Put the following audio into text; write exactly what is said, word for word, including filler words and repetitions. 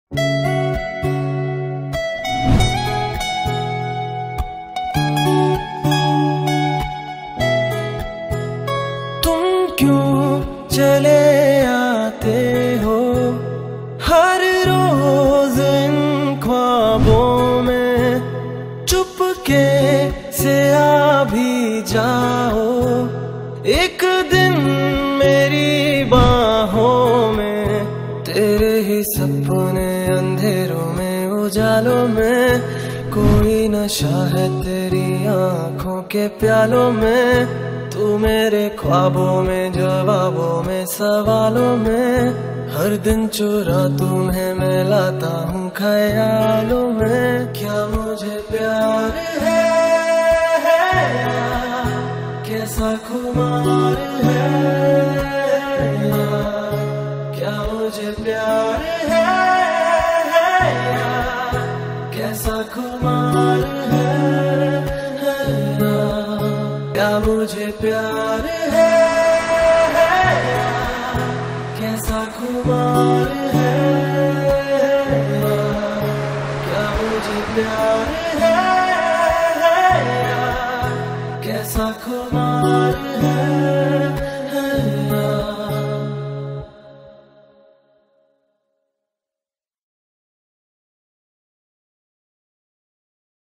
तुम क्यों चले आते हो हर रोज इन ख्वाबों में, चुपके से आ भी जाओ एक दिन मेरी बाहों में। तेरे ही सपने अंधेरों में उजालों में, कोई नशा है तेरी आंखों के प्यालों में। तू मेरे ख्वाबों में, जवाबों में, सवालों में, हर दिन चुरा तुम्हें मैं लाता हूँ ख्यालों में। क्या मुझे प्यार है, कैसा खुमार है, क्या मुझे प्यार है, कैसा खुमार है, क्या मुझे प्यार है, कैसा खुमार है।